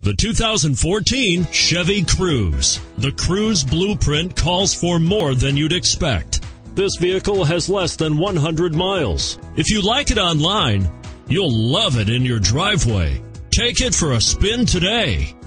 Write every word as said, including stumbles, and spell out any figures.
The two thousand fourteen Chevy Cruze. The Cruze blueprint calls for more than you'd expect. This vehicle has less than one hundred miles. If you like it online, you'll love it in your driveway. Take it for a spin today.